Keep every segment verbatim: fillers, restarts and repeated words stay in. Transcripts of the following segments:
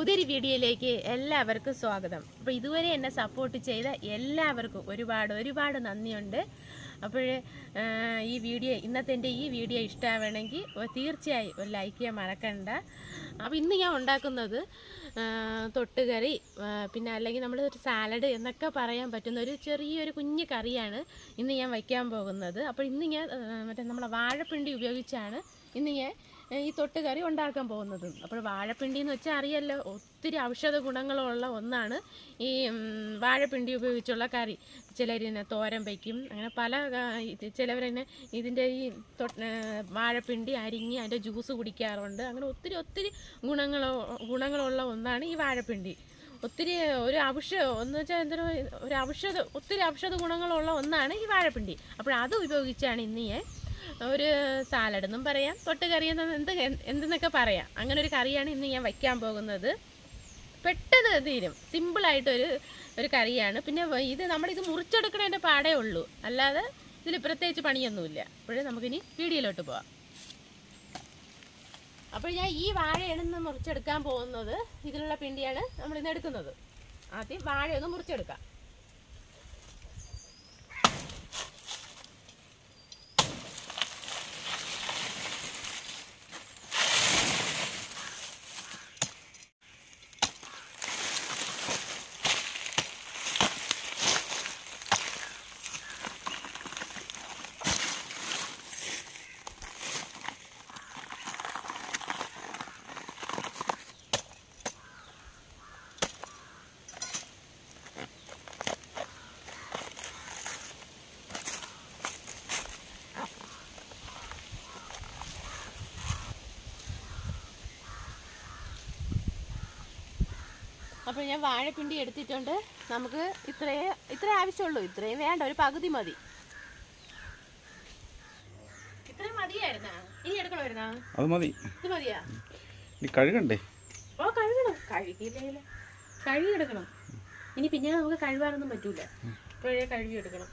പുതിയൊരു വീഡിയോയിലേക്ക് എല്ലാവർക്കും സ്വാഗതം. അപ്പോൾ ഇതുവരെ എന്നെ സപ്പോർട്ട് ചെയ്ത എല്ലാവർക്കും ഒരുപാട് ഒരുപാട് നന്ദിയുണ്ട്. അപ്പോൾ ഈ വീഡിയോ ഇന്നത്തെ എൻ്റെ ഈ വീഡിയോ ഇഷ്ടമാവണമെങ്കിൽ തീർച്ചയായും ഒരു ലൈക്ക് ചെയ്യാൻ മറക്കണ്ട. അപ്പോൾ ഇന്ന് ഞാൻ ഉണ്ടാക്കുന്നത് തൊട്ടുകറി, പിന്നെ അല്ലെങ്കിൽ നമ്മൾ ഒരു സാലഡ് എന്നൊക്കെ പറയാൻ പറ്റുന്ന ഒരു ചെറിയൊരു കുഞ്ഞു കറിയാണ് ഇന്ന് ഞാൻ വയ്ക്കാൻ പോകുന്നത്. അപ്പോൾ ഇന്ന് ഞാൻ മറ്റേ നമ്മളെ വാഴപ്പിണ്ടി ഉപയോഗിച്ചാണ് ഇന്ന് ഞാൻ ഈ തൊട്ടുകറി ഉണ്ടാക്കാൻ പോകുന്നത്. അപ്പോൾ വാഴപ്പിണ്ടി എന്ന് വെച്ചാൽ അറിയാമല്ലോ, ഒത്തിരി ഔഷധ ഗുണങ്ങളുള്ള ഒന്നാണ് ഈ വാഴപ്പിണ്ടി ഉപയോഗിച്ചുള്ള കറി. ചിലരിനെ തോരൻ വയ്ക്കും, അങ്ങനെ പല ചിലവരെന്നെ ഇതിൻ്റെ ഈ വാഴപ്പിണ്ടി അരിഞ്ഞ് അതിൻ്റെ ജ്യൂസ് കുടിക്കാറുണ്ട്. അങ്ങനെ ഒത്തിരി ഒത്തിരി ഗുണങ്ങളോ ഗുണങ്ങളുള്ള ഒന്നാണ് ഈ വാഴപ്പിണ്ടി. ഒത്തിരി ഒരു ഔഷധ എന്ന് വെച്ചാൽ എന്തൊരു ഒരു ഔഷധ ഒത്തിരി ഔഷധ ഗുണങ്ങളുള്ള ഒന്നാണ് ഈ വാഴപ്പിണ്ടി. അപ്പോൾ അത് ഉപയോഗിച്ചാണ് ഇന്ന് ഞാൻ ഒരു സാലഡ് എന്നും പറയാം, തൊട്ടുകറി എന്ന് എന്ത് എന്തെന്നൊക്കെ പറയാം. അങ്ങനെ ഒരു കറിയാണ് ഇന്ന് ഞാൻ വയ്ക്കാൻ പോകുന്നത്. പെട്ടെന്ന് തീരും, സിമ്പിളായിട്ടൊരു ഒരു കറിയാണ്. പിന്നെ ഇത് നമ്മളിത് മുറിച്ചെടുക്കണതിൻ്റെ പാടേ ഉള്ളൂ, അല്ലാതെ ഇതിൽ പ്രത്യേകിച്ച് പണിയൊന്നുമില്ല. അപ്പോഴേ നമുക്കിനി വീഡിയോയിലോട്ട് പോവാം. അപ്പോൾ ഞാൻ ഈ വാഴയാണ് ഇന്ന് മുറിച്ചെടുക്കാൻ പോകുന്നത്. ഇതിലുള്ള പിണ്ടിയാണ് നമ്മളിന്ന് എടുക്കുന്നത്. ആദ്യം വാഴയൊന്ന് മുറിച്ചെടുക്കാം. അപ്പോൾ ഞാൻ വാഴപ്പിണ്ടി എടുത്തിട്ടുണ്ട്. നമുക്ക് ഇത്രയേ ഇത്രേ ആവശ്യമുള്ളൂ, ഇത്രയും വേണ്ട, ഒരു പകുതി മതി. ഇത്രയും മതിയായിരുന്നാ? ഇനി എടുക്കണമായിരുന്നാ? അത് മതി. ഇത് മതിയാ? കഴുകണ്ടേ? ഓ കഴുകണം, കഴുകിയില്ല കഴുകി എടുക്കണം. ഇനി പിന്നെ നമുക്ക് കഴുകാനൊന്നും പറ്റൂല, ഇപ്പോഴേ കഴുകി എടുക്കണം.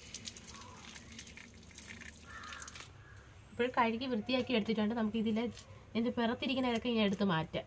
ഇപ്പോഴും കഴുകി വൃത്തിയാക്കി എടുത്തിട്ടുണ്ട്. നമുക്ക് ഇതിലെ എൻ്റെ പിറത്തിരിക്കുന്നതൊക്കെ ഞാൻ എടുത്ത് മാറ്റാം.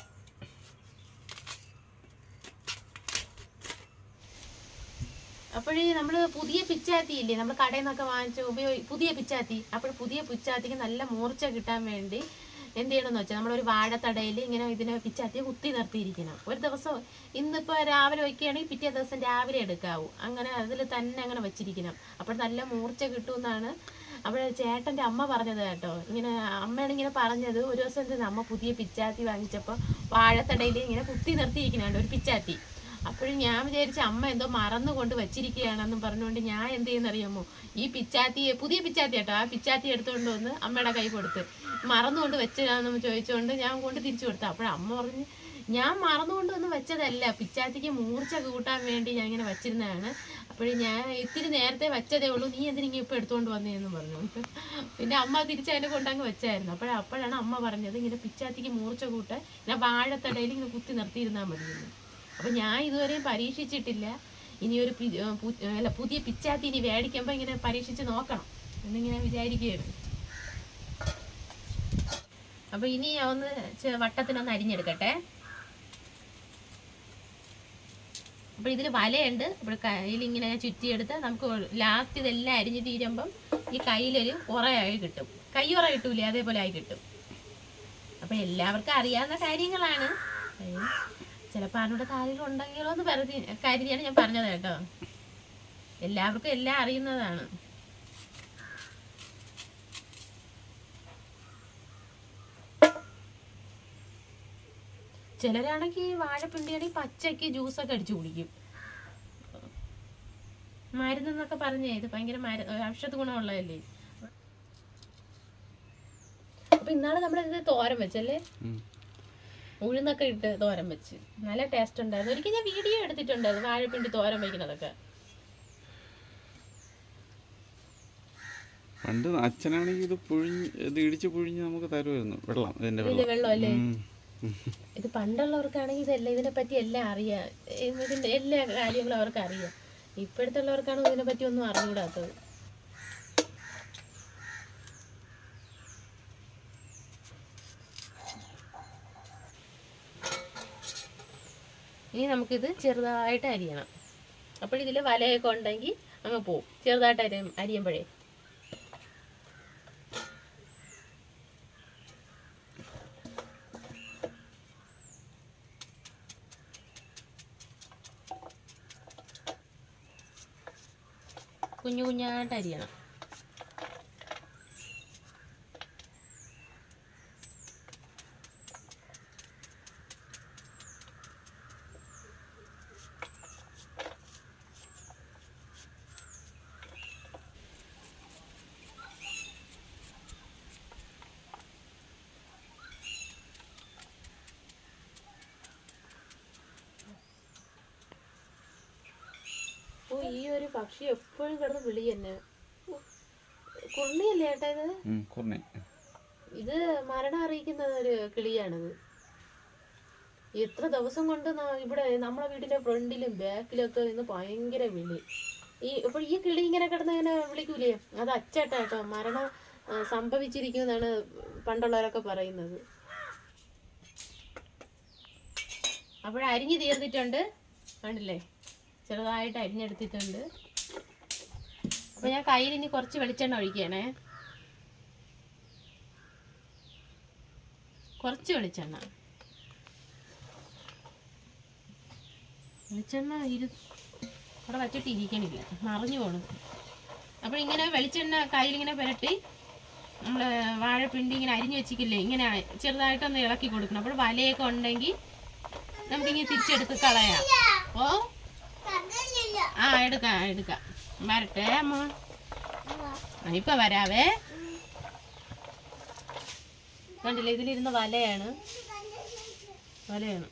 അപ്പോഴേ നമ്മൾ പുതിയ പിച്ചാത്തി ഇല്ലേ, നമ്മൾ കടയിൽ നിന്നൊക്കെ വാങ്ങിച്ച് ഉപയോഗി പുതിയ പിച്ചാത്തി അപ്പോൾ പുതിയ പിച്ചാത്തിക്ക് നല്ല മൂർച്ച കിട്ടാൻ വേണ്ടി എന്ത് ചെയ്യണമെന്ന് വെച്ചാൽ നമ്മളൊരു വാഴത്തടയിൽ ഇങ്ങനെ ഇതിനെ പിച്ചാത്തിയെ കുത്തി നിർത്തിയിരിക്കണം. ഒരു ദിവസം ഇന്നിപ്പോൾ രാവിലെ വയ്ക്കുകയാണെങ്കിൽ പിറ്റേ ദിവസം രാവിലെ എടുക്കാവൂ. അങ്ങനെ അതിൽ തന്നെ അങ്ങനെ വെച്ചിരിക്കണം. അപ്പോൾ നല്ല മൂർച്ച കിട്ടുമെന്നാണ് അപ്പോൾ ചേട്ടൻ്റെ അമ്മ പറഞ്ഞത് കേട്ടോ. ഇങ്ങനെ അമ്മയാണ് ഇങ്ങനെ പറഞ്ഞത്. ഒരു ദിവസം എന്ത് അമ്മ പുതിയ പിച്ചാത്തി വാങ്ങിച്ചപ്പോൾ വാഴത്തടയിൽ ഇങ്ങനെ കുത്തി നിർത്തിയിരിക്കണുണ്ട് ഒരു പിച്ചാത്തി. അപ്പോഴും ഞാൻ വിചാരിച്ച അമ്മ എന്തോ മറന്നു കൊണ്ട് വെച്ചിരിക്കുകയാണെന്നും പറഞ്ഞുകൊണ്ട് ഞാൻ എന്ത് ചെയ്യുന്നറിയാമോ, ഈ പിച്ചാത്തി പുതിയ പിച്ചാത്തി കേട്ടോ, ആ പിച്ചാത്തി എടുത്തുകൊണ്ട് വന്ന് അമ്മയുടെ കൈ കൊടുത്ത് മറന്നുകൊണ്ട് വെച്ചതാണെന്ന് ചോദിച്ചുകൊണ്ട് ഞാൻ കൊണ്ട് തിരിച്ചു കൊടുത്തു. അപ്പോഴമ്മ പറഞ്ഞു, ഞാൻ മറന്നുകൊണ്ട് വന്ന് വെച്ചതല്ല, പിച്ചാത്തിക്ക് മൂർച്ച കൂട്ടാൻ വേണ്ടി ഞാൻ ഇങ്ങനെ വെച്ചിരുന്നതാണ്. അപ്പോഴും ഞാൻ ഇത്തിരി നേരത്തെ വെച്ചതേ ഉള്ളൂ, നീ എന്തിനെങ്കിലും ഇപ്പോൾ എടുത്തുകൊണ്ട് വന്നതെന്ന് പറഞ്ഞു. പിന്നെ അമ്മ തിരിച്ചതിനെ കൊണ്ടങ്ങ് വെച്ചായിരുന്നു. അപ്പോഴ അപ്പോഴാണ് അമ്മ പറഞ്ഞത് ഇങ്ങനെ പിച്ചാത്തിക്ക് മൂർച്ച കൂട്ടാൻ ഇങ്ങനെ വാഴത്തടയിൽ ഇങ്ങനെ കുത്തി നിർത്തിയിരുന്നാൽ മതിയെന്ന്. അപ്പം ഞാൻ ഇതുവരെയും പരീക്ഷിച്ചിട്ടില്ല. ഇനിയൊരു അല്ല പുതിയ പിച്ചാത്തി ഇനി മേടിക്കുമ്പോൾ ഇങ്ങനെ പരീക്ഷിച്ച് നോക്കണം എന്നിങ്ങനെ വിചാരിക്കുകയായിരുന്നു. അപ്പോൾ ഇനി ഞാൻ ഒന്ന് വട്ടത്തിനൊന്ന് അരിഞ്ഞെടുക്കട്ടെ. അപ്പോൾ ഇതിൽ വലയുണ്ട്. അപ്പോൾ കയ്യിലിങ്ങനെ ചുറ്റിയെടുത്ത് നമുക്ക് ലാസ്റ്റ് ഇതെല്ലാം അരിഞ്ഞ് തീരുമ്പം ഈ കയ്യിലൊരു ഉറയായി കിട്ടും. കൈ ഉറ കിട്ടൂലേ, അതേപോലെ ആയി കിട്ടും. അപ്പോൾ എല്ലാവർക്കും അറിയാവുന്ന കാര്യങ്ങളാണ്. ചിലപ്പോൾ അതിനോട് കാര്യങ്ങളുണ്ടെങ്കിലോ എന്ന് കരുതി കരുതിയാണ് ഞാൻ പറഞ്ഞത് കേട്ടോ. എല്ലാവർക്കും എല്ലാം അറിയുന്നതാണ്. ചിലരാണെങ്കിൽ വാഴപ്പിണ്ടിയാണെങ്കിൽ പച്ചയ്ക്ക് ജ്യൂസൊക്കെ അടിച്ചു കുടിക്കും. മരുന്നെന്നൊക്കെ പറഞ്ഞേ, ഇത് ഭയങ്കര മരു ഔഷധ ഗുണമുള്ളതല്ലേ. അപ്പൊ ഇന്നാണ് നമ്മളിത് തോരൻ വെച്ചല്ലേ, ഉഴുന്നൊക്കെ ഇട്ട് തോരൻ വെച്ച് നല്ല ടേസ്റ്റ് ഉണ്ടായിരുന്നു. ഒരിക്കൽ ഞാൻ വീഡിയോ എടുത്തിട്ടുണ്ടായിരുന്നു വാഴപ്പിണ്ടി തോരൻ വയ്ക്കുന്നതൊക്കെ. പണ്ട് അച്ഛനാണെങ്കിൽ ഇത് പുഴിഞ്ഞ് ഇത് ഇടിച്ച് പുഴിഞ്ഞ് നമുക്ക് തരുമായിരുന്നു വെള്ളം, ഇതിന്റെ വെള്ളം അല്ലേ. ഇത് പണ്ടുള്ളവർക്കാണെങ്കിൽ ഇതെല്ലാം ഇതിനെ പറ്റി എല്ലാം അറിയാം, ഇതിന്റെ എല്ലാ കാര്യങ്ങളും അവർക്ക് അറിയാം. ഇപ്പോഴത്തെ ഉള്ളവർക്കാണ് ഇതിനെ പറ്റി ഒന്നും അറിഞ്ഞൂടാത്തത്. ഇനി നമുക്കിത് ചെറുതായിട്ട് അരിയണം. അപ്പോൾ ഇതിൽ വലയൊക്കെ ഉണ്ടെങ്കിൽ അങ്ങ് പോവും. ചെറുതായിട്ട് അരി അരിയുമ്പോഴേ കുഞ്ഞു കുഞ്ഞായിട്ട് അരിയണം. ഓ, ഈ ഒരു പക്ഷി എപ്പോഴും കിടന്ന് വിളി തന്നെ. കുർണിയല്ലേ ഏട്ടാ ഇത്? ഇത് മരണം അറിയിക്കുന്ന ഒരു കിളിയാണിത്. എത്ര ദിവസം കൊണ്ട് ഇവിടെ നമ്മളെ വീട്ടിലെ ഫ്രണ്ടിലും ബാക്കിലും ഒക്കെ നിന്ന് ഭയങ്കര വിളി. ഈ ഇപ്പൊ ഈ കിളി ഇങ്ങനെ കിടന്ന് ഇങ്ങനെ വിളിക്കൂലേ, അത് അച്ചേട്ടാ കേട്ടോ. മരണം സംഭവിച്ചിരിക്കുമെന്നാണ് പണ്ടുള്ളവരൊക്കെ പറയുന്നത്. അപ്പോഴരിഞ്ഞ് തീർന്നിട്ടുണ്ട്, കണ്ടില്ലേ? ചെറുതായിട്ട് അരിഞ്ഞെടുത്തിട്ടുണ്ട്. അപ്പോൾ ഞാൻ കയ്യിൽ ഇനി കുറച്ച് വെളിച്ചെണ്ണ ഒഴിക്കണേ. കുറച്ച് വെളിച്ചെണ്ണ വെളിച്ചെണ്ണ ഇരു അവിടെ വച്ചിട്ട് ഇരിക്കണില്ല, മറിഞ്ഞു പോകണം. അപ്പോൾ ഇങ്ങനെ വെളിച്ചെണ്ണ കയ്യിലിങ്ങനെ പുരട്ടി നമ്മൾ വാഴപ്പിണ്ടി ഇങ്ങനെ അരിഞ്ഞു വെച്ചിട്ടില്ലേ, ഇങ്ങനെ ചെറുതായിട്ടൊന്ന് ഇളക്കി കൊടുക്കണം. അപ്പോൾ വലയൊക്കെ ഉണ്ടെങ്കിൽ നമുക്കിങ്ങനെ തിരിച്ചെടുത്ത് കളയാം. ഓ ആ എടുക്കാം എടുക്കാം വരട്ടെ അമ്മ, ഇപ്പൊ വരാവേ. കണ്ടില്ലേ, ഇതിലിരുന്ന വലയാണ് വലയാണ്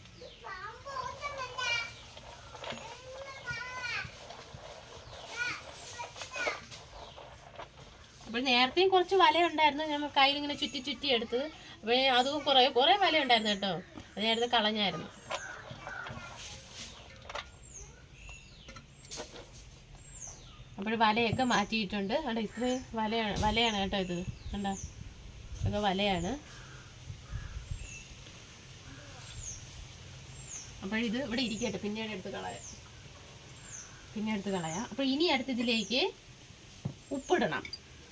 അപ്പോൾ നേരത്തെയും കുറച്ച് വല ഉണ്ടായിരുന്നു, നമ്മൾ കയ്യിൽ ഇങ്ങനെ ചുറ്റി ചുറ്റി എടുത്ത്. അപ്പോൾ അതും കുറേ കുറേ വല ഉണ്ടായിരുന്നു കേട്ടോ, അത് നേരത്തെ കളഞ്ഞായിരുന്നു. അപ്പോൾ വലയൊക്കെ മാറ്റിയിട്ടുണ്ട്. അവിടെ ഇത്രയും വലയാണ് വലയാണ് കേട്ടോ ഇത്, കണ്ടോ? ഇതൊക്കെ വലയാണ്. അപ്പോൾ ഇത് ഇവിടെ ഇരിക്കട്ടെ, പിന്നീട് എടുത്ത് കളയാം പിന്നെ എടുത്ത് കളയാം അപ്പോൾ ഇനി അടുത്ത് ഇതിലേക്ക് ഉപ്പിടണം.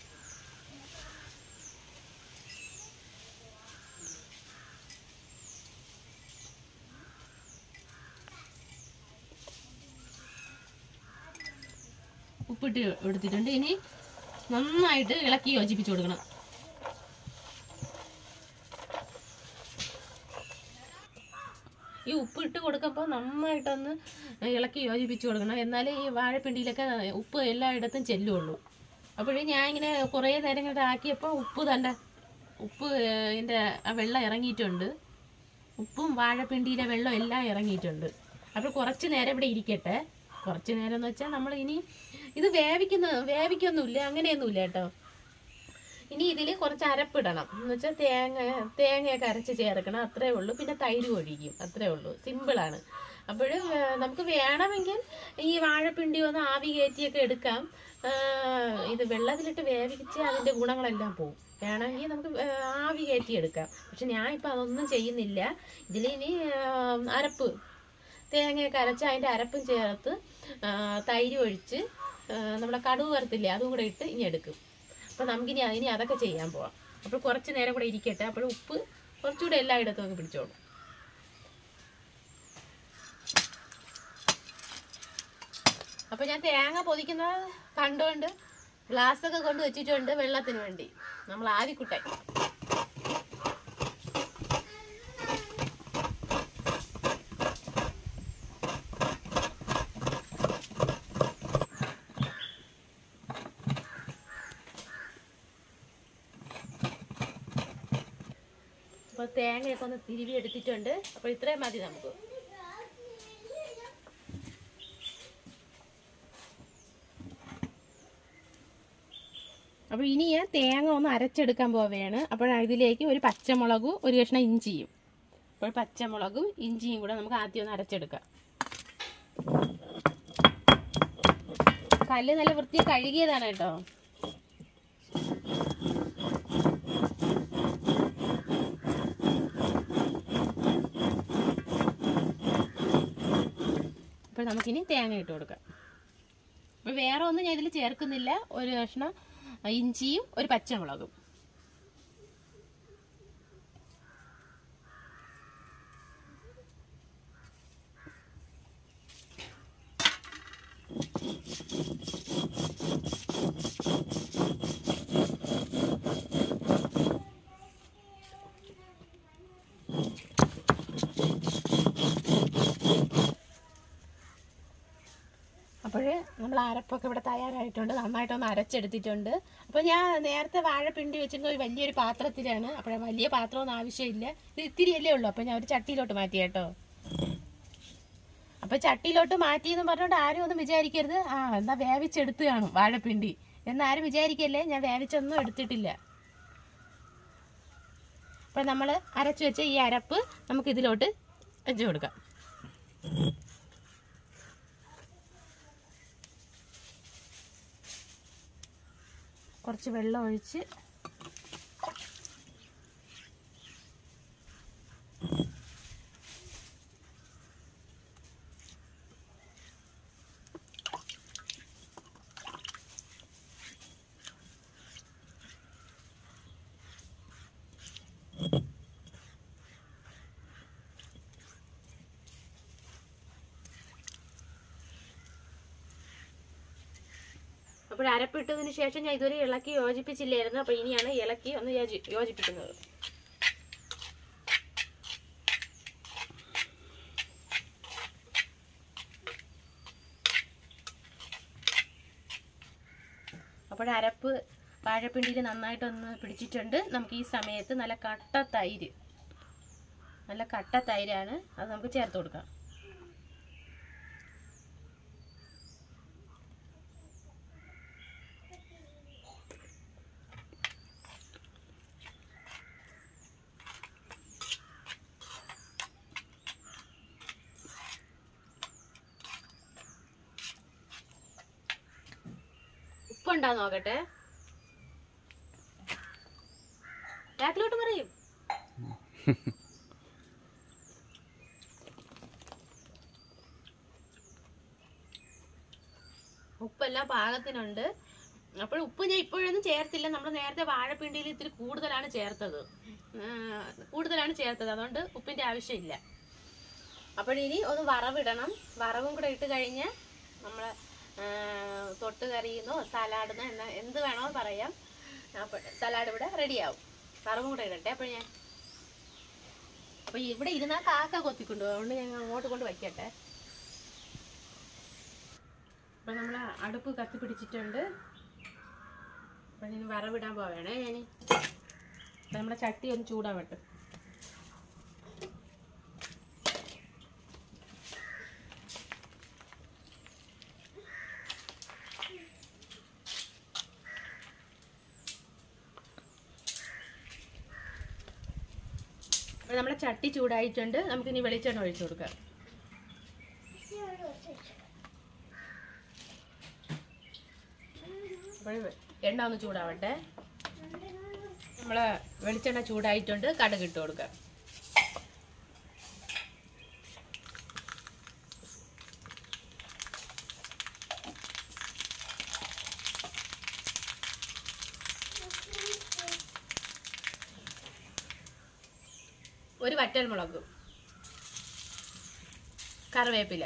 ഉപ്പിട്ട് എടുത്തിട്ടുണ്ട്. ഇനി നന്നായിട്ട് ഇളക്കി യോജിപ്പിച്ച് കൊടുക്കണം. ഈ ഉപ്പിട്ട് കൊടുക്കുമ്പോൾ നന്നായിട്ടൊന്ന് ഇളക്കി യോജിപ്പിച്ച് കൊടുക്കണം, എന്നാലേ ഈ വാഴപ്പിണ്ടിയിലൊക്കെ ഉപ്പ് എല്ലായിടത്തും ചെല്ലുള്ളൂ. അപ്പോഴേ ഞാൻ ഇങ്ങനെ കുറേ നേരം ഇങ്ങോട്ട് ആക്കിയപ്പോൾ ഉപ്പ് തന്നെ ഉപ്പ് ഇതിൻ്റെ ആ വെള്ളം ഇറങ്ങിയിട്ടുണ്ട്. ഉപ്പും വാഴപ്പിണ്ടിയിലെ വെള്ളം എല്ലാം ഇറങ്ങിയിട്ടുണ്ട്. അപ്പോൾ കുറച്ച് നേരം ഇവിടെ ഇരിക്കട്ടെ. കുറച്ച് നേരം എന്ന് വെച്ചാൽ നമ്മൾ ഇനി ഇത് വേവിക്കുന്ന വേവിക്കൊന്നുമില്ല, അങ്ങനെയൊന്നുമില്ല കേട്ടോ. ഇനി ഇതിൽ കുറച്ച് അരപ്പിടണം എന്ന് വെച്ചാൽ തേങ്ങ തേങ്ങയൊക്കെ അരച്ച് ചേർക്കണം, അത്രേ ഉള്ളൂ. പിന്നെ തൈര് ഒഴിക്കും, അത്രേ ഉള്ളൂ, സിമ്പിളാണ്. അപ്പോഴും നമുക്ക് വേണമെങ്കിൽ ഈ വാഴപ്പിണ്ടി ഒന്ന് ആവി കയറ്റിയൊക്കെ എടുക്കാം. ഇത് വെള്ളത്തിലിട്ട് വേവിച്ച് അതിൻ്റെ ഗുണങ്ങളെല്ലാം പോവും. വേണമെങ്കിൽ നമുക്ക് ആവി കയറ്റി എടുക്കാം. പക്ഷെ ഞാൻ ഇപ്പം അതൊന്നും ചെയ്യുന്നില്ല. ഇതിലിനി അരപ്പ് തേങ്ങയൊക്കെ അരച്ച് അതിൻ്റെ അരപ്പും ചേർത്ത് തൈര് ഒഴിച്ച് നമ്മുടെ കടുക് വറുത്തില്ലേ, അതും കൂടെ ഇട്ട് ഇനി എടുക്കും. അപ്പോൾ നമുക്കിനി ഇനി അതൊക്കെ ചെയ്യാൻ പോവാം. അപ്പോൾ കുറച്ച് നേരം കൂടെ ഇരിക്കട്ടെ. അപ്പോൾ ഉപ്പ് കുറച്ചുകൂടെ എല്ലായിടത്തും ഒക്കെ പിടിച്ചോളും. അപ്പോൾ ഞാൻ തേങ്ങ പൊതിക്കുന്നത് കണ്ടുകൊണ്ട് ഗ്ലാസ്സൊക്കെ കൊണ്ട് വെച്ചിട്ടുണ്ട് വെള്ളത്തിന് വേണ്ടി. നമ്മൾ ആവിക്കുട്ടായി അപ്പോൾ തേങ്ങയൊക്കെ ഒന്ന് തിരുവി എടുത്തിട്ടുണ്ട്. അപ്പോൾ ഇത്രയും മതി നമുക്ക്. അപ്പോൾ ഇനി ഞാൻ തേങ്ങ ഒന്ന് അരച്ചെടുക്കാൻ പോവുകയാണ്. അപ്പോൾ ഇതിലേക്ക് ഒരു പച്ചമുളകും ഒരു കഷ്ണം ഇഞ്ചിയും, അപ്പോൾ പച്ചമുളകും ഇഞ്ചിയും കൂടെ നമുക്ക് ആദ്യം ഒന്ന് അരച്ചെടുക്കാം. കല്ല് നല്ല വൃത്തി കഴുകിയതാണ് കേട്ടോ. അപ്പോൾ നമുക്കിനി തേങ്ങ ഇട്ട് കൊടുക്കാം. അപ്പോൾ വേറെ ഒന്നും ഞാൻ ഇതിൽ ചേർക്കുന്നില്ല. ഒരു കഷ്ണം ഇഞ്ചിയും ഒരു പച്ചമുളകും. അപ്പോൾ നമ്മൾ അരപ്പൊക്കെ ഇവിടെ തയ്യാറായിട്ടുണ്ട്. നന്നായിട്ടൊന്ന് അരച്ചെടുത്തിട്ടുണ്ട്. അപ്പോൾ ഞാൻ നേരത്തെ വാഴപ്പിണ്ടി വെച്ചിരുന്ന ഒരു വലിയൊരു പാത്രത്തിലാണ്. അപ്പോൾ വലിയ പാത്രമൊന്നും ആവശ്യമില്ല. ഇത് ഇത്തിരിയല്ലേ ഉള്ളൂ. അപ്പോൾ ഞാൻ ഒരു ചട്ടിയിലോട്ട് മാറ്റി കേട്ടോ. അപ്പോൾ ചട്ടിയിലോട്ട് മാറ്റിയെന്ന് പറഞ്ഞുകൊണ്ട് ആരും ഒന്നും വിചാരിക്കരുത് ആ എന്താ വേവിച്ചെടുത്ത് കാണും വാഴപ്പിണ്ടി എന്നാരും വിചാരിക്കല്ലേ. ഞാൻ വേവിച്ചൊന്നും എടുത്തിട്ടില്ല. അപ്പോൾ നമ്മൾ അരച്ചു വെച്ച ഈ അരപ്പ് നമുക്ക് ഇതിലോട്ട് വെച്ച് കൊടുക്കാം. കുറച്ച് വെള്ളം ഒഴിച്ച് അപ്പോൾ അരപ്പിട്ടതിന് ശേഷം ഞാൻ ഇതുവരെ ഇളക്കി യോജിപ്പിച്ചില്ലായിരുന്നു. അപ്പോൾ ഇനിയാണ് ഇളക്കി ഒന്ന് യോജിപ്പിക്കുന്നത്. അപ്പോൾ അരപ്പ് വാഴപ്പിണ്ടിയിൽ നന്നായിട്ടൊന്ന് പിടിച്ചിട്ടുണ്ട്. നമുക്ക് ഈ സമയത്ത് നല്ല കട്ട തൈര് നല്ല കട്ട തൈരാണ് അത് നമുക്ക് ചേർത്ത് കൊടുക്കാം. ഉപ്പുണ്ടാ നോക്കട്ടെ. ബാക്കിലോട്ട് പറയും. ഉപ്പെല്ലാം പാകത്തിനുണ്ട്. അപ്പോൾ ഉപ്പ് ഞാൻ ഇപ്പോഴൊന്നും ചേർത്തില്ല. നമ്മൾ നേരത്തെ വാഴപ്പിണ്ടിയിൽ ഇത്തിരി കൂടുതലാണ് ചേർത്തത് കൂടുതലാണ് ചേർത്തത് അതുകൊണ്ട് ഉപ്പിന്റെ ആവശ്യമില്ല. അപ്പോൾ ഇനി ഒന്ന് വറവിടണം. വറവും കൂടെ ഇട്ട് കഴിഞ്ഞാൽ നമ്മൾ തൊട്ട് കറിയെന്നോ സലാഡെന്നോ എന്നാ എന്ത് വേണോ പറയാം. അപ്പോൾ സലാഡ് ഇവിടെ റെഡിയാവും. വറവും കൂടെ ഇടട്ടെ. അപ്പോൾ ഞാൻ അപ്പോൾ ഇവിടെ ഇരുന്നാൽ കാക്ക കൊത്തിക്കൊണ്ടു അതുകൊണ്ട് ഞാൻ അങ്ങോട്ട് കൊണ്ട് വയ്ക്കട്ടെ. അപ്പോൾ നമ്മൾ അടുപ്പ് കത്തി പിടിച്ചിട്ടുണ്ട്. അപ്പോൾ ഞാൻ വറവിടാൻ പോവേണേ. ഞാൻ നമ്മുടെ ചട്ടി ഒന്ന് ചൂടാവട്ടെ. നമ്മുടെ ചട്ടി ചൂടായിട്ടുണ്ട്. നമുക്കിനി വെളിച്ചെണ്ണ ഒഴിച്ചു കൊടുക്കാം. അപ്പോൾ എണ്ണ ഒന്ന് ചൂടാവട്ടെ. നമ്മളെ വെളിച്ചെണ്ണ ചൂടായിട്ടുണ്ട്. കടുക് ഇട്ട് കൊടുക്കാം. ഒരു വറ്റൽമുളക്, കറിവേപ്പില,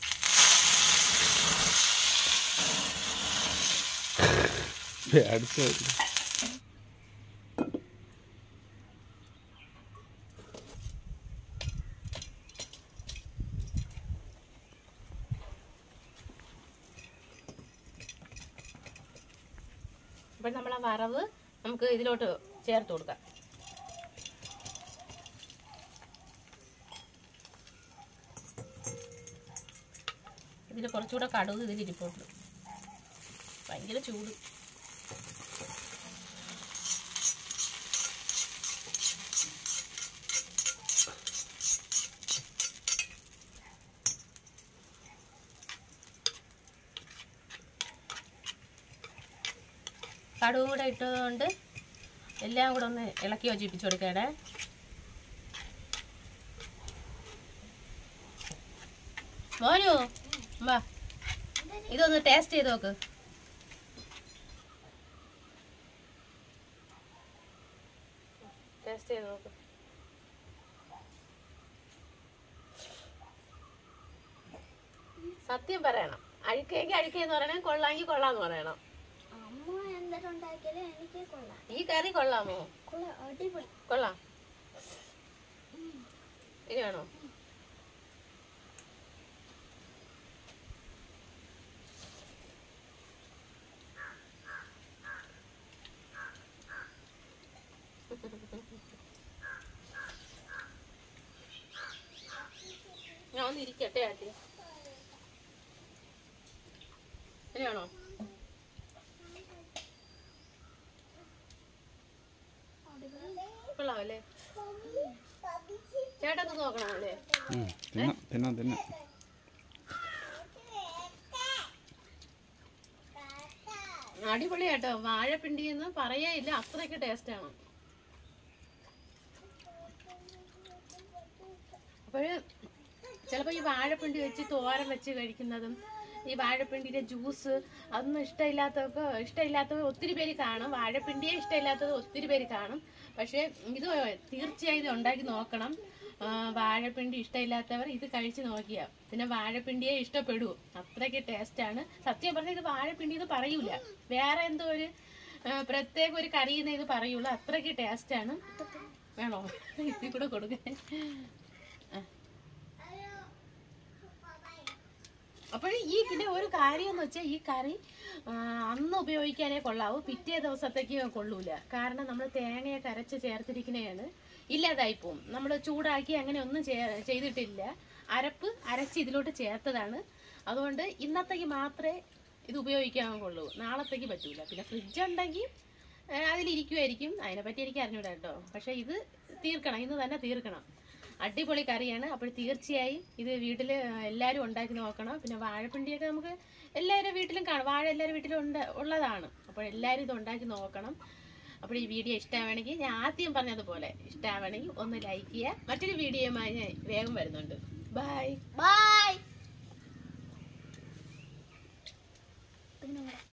അപ്പം നമ്മളെ വറവ് നമുക്ക് ഇതിലോട്ട് ചേർത്ത് കൊടുക്കാം. ഇതിൽ കുറച്ചുകൂടെ കടുക് ഇതിൽ ഇരിപ്പുണ്ട്. ഭയങ്കര ചൂട്. കടുകും കൂടെ ഇട്ടതുകൊണ്ട് എല്ലാം കൂടെ ഒന്ന് ഇളക്കി യോജിപ്പിച്ച് കൊടുക്കണേ. മോനു വാ ഇതൊന്ന് ടേസ്റ്റ് ചെയ്ത് നോക്ക്. ടേസ്റ്റ് ചെയ്ത് നോക്ക്. സത്യം പറയണം. അഴുക്കെങ്കിൽ അഴുക്കെന്ന് പറയണം, കൊള്ളാമെങ്കിൽ കൊള്ളാന്ന് പറയണം. ഈ കറി കൊള്ളാമോ? കൊള്ളാം. ഇനി വേണോ? ഞാൻ ഒന്ന് ഇരിക്കട്ടെ ആട്ടി. ഇനിയാണോ? കൊള്ളാമല്ലേ? ചേട്ടൊക്കെ നോക്കണമല്ലേ? തിന്നാം തിന്നാം. അടിപൊളിയാട്ടോ. വാഴപ്പിണ്ടി എന്ന് പറയേയില്ല, അത്രയ്ക്ക് ടേസ്റ്റാണ്. അപ്പോഴ് ചിലപ്പോൾ ഈ വാഴപ്പിണ്ടി വെച്ച് തോരൻ വെച്ച് കഴിക്കുന്നതും ഈ വാഴപ്പിണ്ടിയുടെ ജ്യൂസ് അതൊന്നും ഇഷ്ടമില്ലാത്തവർക്ക് ഇഷ്ടമില്ലാത്തവർ ഒത്തിരി പേര് കാണും. വാഴപ്പിണ്ടിയെ ഇഷ്ടമില്ലാത്തത് ഒത്തിരി പേര് കാണും. പക്ഷേ ഇത് തീർച്ചയായും ഇത് ഉണ്ടാക്കി നോക്കണം. വാഴപ്പിണ്ടി ഇഷ്ടമില്ലാത്തവർ ഇത് കഴിച്ച് നോക്കിയാൽ പിന്നെ വാഴപ്പിണ്ടിയെ ഇഷ്ടപ്പെടൂ. അത്രയ്ക്ക് ടേസ്റ്റാണ്. സത്യം പറഞ്ഞാൽ ഇത് വാഴപ്പിണ്ടി എന്ന് പറയൂല, വേറെ എന്തോ ഒരു പ്രത്യേക ഒരു കറിയുന്ന ഇത് പറയുള്ളൂ. അത്രയ്ക്ക് ടേസ്റ്റാണ്. വേണോ? ഇതിൽ കൂടെ കൊടുക്കാൻ. അപ്പോൾ ഈ പിന്നെ ഒരു കാര്യം എന്ന് വെച്ചാൽ ഈ കറി അന്ന് ഉപയോഗിക്കാനേ കൊള്ളാവൂ, പിറ്റേ ദിവസത്തേക്ക് കൊള്ളൂല. കാരണം നമ്മൾ തേങ്ങയൊക്കെ അരച്ച് ചേർത്തിരിക്കുന്നതാണ്, ഇല്ലാതായിപ്പോവും. നമ്മൾ ചൂടാക്കി അങ്ങനെ ഒന്നും ചെയ്തിട്ടില്ല, അരപ്പ് അരച്ച് ഇതിലോട്ട് ചേർത്തതാണ്. അതുകൊണ്ട് ഇന്നത്തേക്ക് മാത്രമേ ഇത് ഉപയോഗിക്കാൻ കൊള്ളൂ, നാളത്തേക്ക് പറ്റൂല. പിന്നെ ഫ്രിഡ്ജ് ഉണ്ടെങ്കിൽ അതിലിരിക്കുമായിരിക്കും, അതിനെപ്പറ്റി എനിക്ക് അറിഞ്ഞൂടാ കേട്ടോ. പക്ഷേ ഇത് തീർക്കണം, ഇന്ന് തന്നെ തീർക്കണം. അടിപൊളി കറിയാണ്. അപ്പോൾ തീർച്ചയായും ഇത് വീട്ടിൽ എല്ലാവരും ഉണ്ടാക്കി നോക്കണം. പിന്നെ വാഴപ്പിണ്ടിയൊക്കെ നമുക്ക് എല്ലാവരും വീട്ടിലും കാണും, വാഴ എല്ലാവരും വീട്ടിലും ഉണ്ട് ഉള്ളതാണ്. അപ്പോൾ എല്ലാവരും ഇത് ഉണ്ടാക്കി നോക്കണം. അപ്പോൾ ഈ വീഡിയോ ഇഷ്ടമാണെങ്കിൽ ഞാൻ ആദ്യം പറഞ്ഞതുപോലെ ഇഷ്ടമാണെങ്കിൽ ഒന്ന് ലൈക്ക് ചെയ്യുക. മറ്റൊരു വീഡിയോയുമായി ഞാൻ വേഗം വരുന്നുണ്ട്. Bye by.